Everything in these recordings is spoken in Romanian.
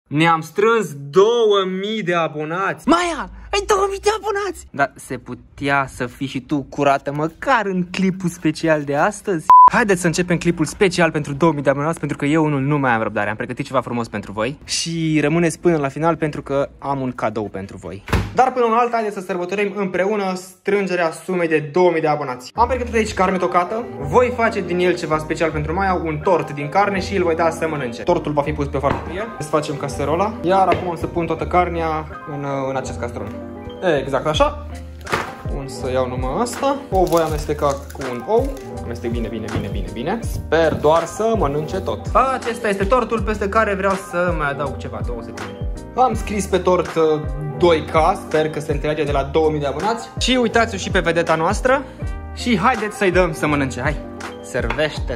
Ne-am strâns 2000 de abonați. Maia, ai 2000 de abonați. Dar se putea să fii și tu curată măcar în clipul special de astăzi? Haideți să începem clipul special pentru 2000 de abonați, pentru că eu unul nu mai am răbdare. Am pregătit ceva frumos pentru voi și rămâneți până la final pentru că am un cadou pentru voi. Dar până în alta, haideți să sărbătorim împreună strângerea sumei de 2000 de abonați. Am pregătit aici carne tocată. Voi face din el ceva special pentru Maia, un tort din carne și îl voi da să mănânce. Tortul va fi pus pe farfurie. Să facem caserola. Iar acum o să pun toată carnea în acest castron. Exact așa. Bun, să iau numai asta. O voi amesteca cu un ou. Amestec bine. Sper doar să mănânce tot. Acesta este tortul peste care vreau să mai adaug ceva, 2 secunde. Am scris pe tort 2K, sper că se înțelege, de la 2000 de abonați. Și uitați-o și pe vedeta noastră. Și haideți să-i dăm să mănânce. Hai, servește-te!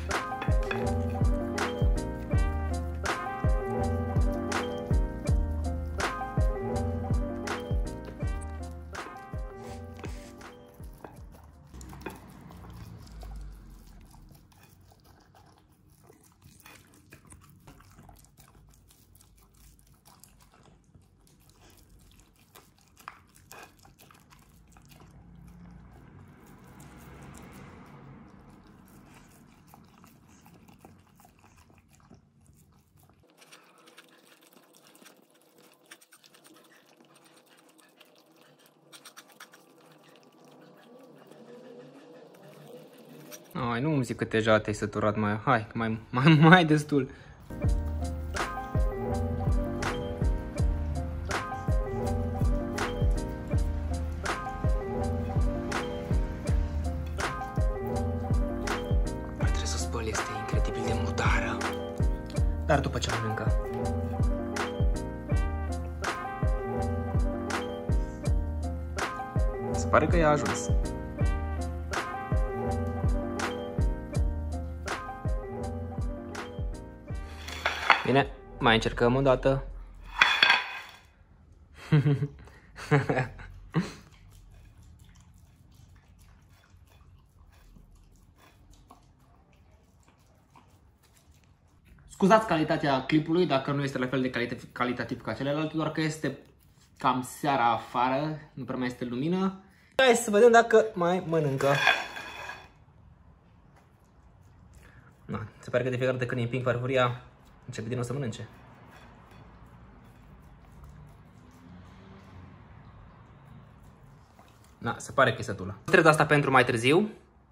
Ai, nu îmi zic că deja te-ai săturat, mai. Hai, mai destul. Trebuie să o spăl, este incredibil de murdară. Dar după ce mănâncă. Se pare că i-a ajuns. Bine, mai încercăm o dată. Scuzați calitatea clipului dacă nu este la fel de calitativ ca celălalt, doar că este cam seara afară, nu prea mai este lumină. Hai să vedem dacă mai mănâncă. Na, se pare că de fiecare dată când îi împing farfuria, începe din nou să mănânce. Da, se pare că e sătulă. Trebuie asta pentru mai târziu.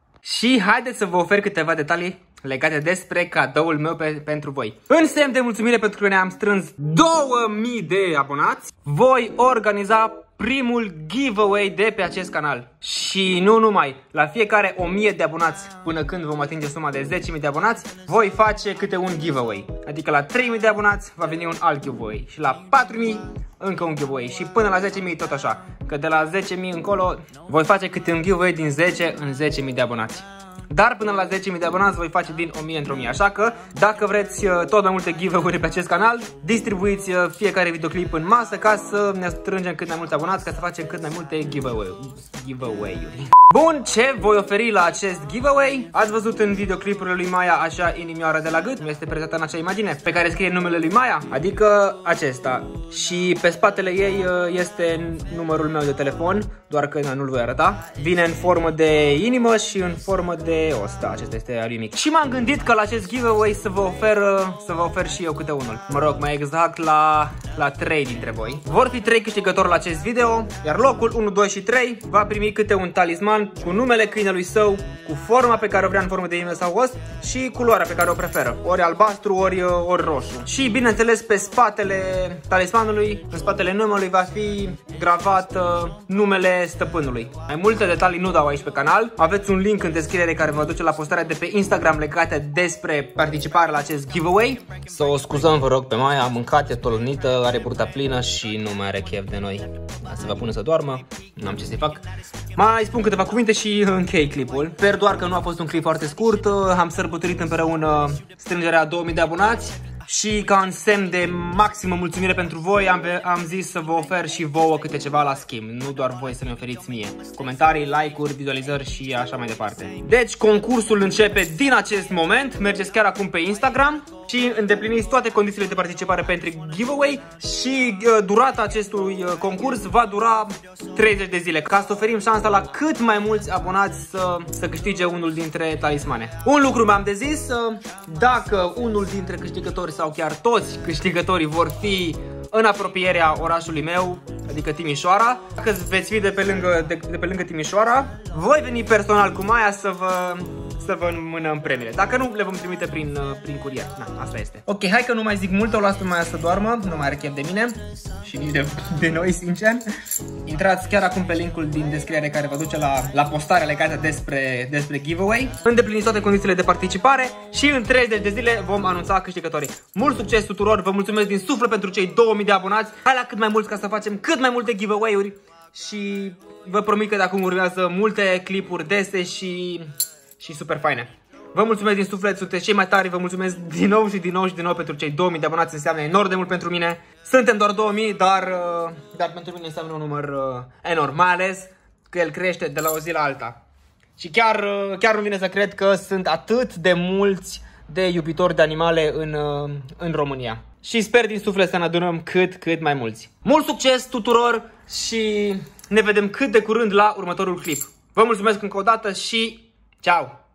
Și haideți să vă ofer câteva detalii legate despre cadoul meu pentru voi. În semn de mulțumire pentru că ne-am strâns 2000 de abonați, voi organiza primul giveaway de pe acest canal. Și nu numai, la fiecare 1000 de abonați, până când vom atinge suma de 10.000 de abonați, voi face câte un giveaway. Adică la 3.000 de abonați va veni un alt giveaway și la 4.000 încă un giveaway și până la 10.000 tot așa. Că de la 10.000 încolo voi face câte un giveaway din 10 în 10.000 de abonați. Dar până la 10.000 de abonați voi face din 1000 într-o 1000. Așa că dacă vreți tot mai multe giveaway-uri pe acest canal, distribuiți fiecare videoclip în masă ca să ne strângem cât mai mulți abonați, ca să facem cât mai multe giveaway-uri. Bun, ce voi oferi la acest giveaway? Ați văzut în videoclipurile lui Maia așa inimioară de la gât? Mi este prezentată în acea imagine pe care scrie numele lui Maia, adică acesta. Și pe spatele ei este numărul meu de telefon, doar că nu-l voi arăta. Vine în formă de inimă și în formă de os, da, acesta este al lui mic. Și m-am gândit că la acest giveaway să vă ofer și eu câte unul. Mă rog, mai exact la 3 dintre voi. Vor fi 3 câștigători la acest video, iar locul 1, 2 și 3 va primi câte un talisman cu numele câinelui său, cu forma pe care o vrea în formă de inimă sau os și culoarea pe care o preferă, ori albastru, ori roșu. Și bineînțeles pe spatele talismanului, în spatele numelui va fi gravat numele stăpânului. Mai multe detalii nu dau aici pe canal. Aveți un link în descriere care vă duce la postarea de pe Instagram legate despre participarea la acest giveaway. Să o scuzăm, vă rog, pe Maia, a mâncat, e tolănită, are burta plină și nu mai are chef de noi. Se va pune să doarmă, n-am ce să-i fac. Mai spun câteva cuvinte și închei clipul. Sper doar că nu a fost un clip foarte scurt. Am sărbătorit împreună strângerea 2000 de abonați. Și ca în semn de maximă mulțumire pentru voi, am zis să vă ofer și vouă câte ceva la schimb. Nu doar voi să ne oferiți mie. Comentarii, like-uri, vizualizări și așa mai departe. Deci concursul începe din acest moment. Mergeți chiar acum pe Instagram și îndepliniți toate condițiile de participare pentru giveaway și durata acestui concurs va dura 30 de zile ca să oferim șansa la cât mai mulți abonați să câștige unul dintre talismane. Un lucru mi-am de zis, dacă unul dintre câștigători sau chiar toți câștigătorii vor fi în apropierea orașului meu, adică Timișoara, dacă veți fi de pe lângă Timișoara, voi veni personal cu Maia să vă înmânăm premiile. Dacă nu, le vom trimite prin curier. Na, asta este. Ok, hai că nu mai zic mult, o las pe Maia să doarmă, nu mai are chef de mine și nici de noi, sincer. Intrați chiar acum pe linkul din descriere care vă duce la postarea legată despre giveaway. Îndepliniți toate condițiile de participare și în 30 de zile vom anunța câștigătorii. Mult succes tuturor, vă mulțumesc din suflet pentru cei 2000 de abonați. Hai la cât mai mulți ca să facem cât mai multe giveaway-uri și vă promit că de acum urmează multe clipuri dese și super faine. Vă mulțumesc din suflet, sunteți cei mai tari, vă mulțumesc din nou și din nou și din nou pentru cei 2000 de abonați, înseamnă enorm de mult pentru mine. Suntem doar 2000, dar pentru mine înseamnă un număr enorm, mai ales că el crește de la o zi la alta. Și chiar nu vine să cred că sunt atât de mulți de iubitori de animale în România. Și sper din suflet să ne adunăm cât mai mulți. Mult succes tuturor și ne vedem cât de curând la următorul clip. Vă mulțumesc încă o dată și ciao!